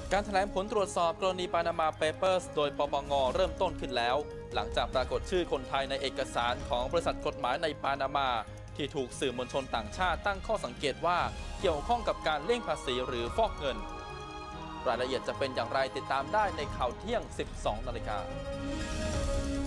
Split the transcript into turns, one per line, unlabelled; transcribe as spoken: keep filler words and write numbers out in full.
การแถลงผลตรวจสอบกรณีปานามาเปเปอร์สโดยปปงเริ่มต้นขึ้นแล้วหลังจากปรากฏชื่อคนไทยในเอกสารของบริษัทกฎหมายในปานามาที่ถูกสื่อมวลชนต่างชาติตั้งข้อสังเกตว่าเกี่ยวข้องกับการเลี่ยงภาษีหรือฟอกเงินรายละเอียดจะเป็นอย่างไรติดตามได้ในข่าวเที่ยง สิบสองนาฬิกา